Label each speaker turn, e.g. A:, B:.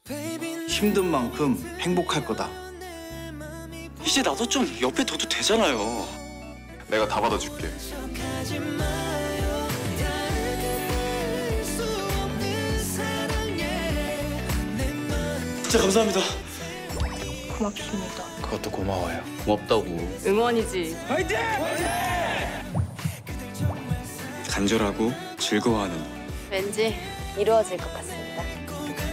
A: 힘든 만큼 행복할 거다.
B: 이제 나도 좀 옆에 둬도 되잖아요.
C: 내가 다 받아줄게.
B: 진짜 감사합니다.
D: 고맙습니다.
B: 그것도 고마워요. 고맙다고.
D: 응원이지.
B: 간절하고 즐거워하는
D: 왠지 이루어질 것 같습니다.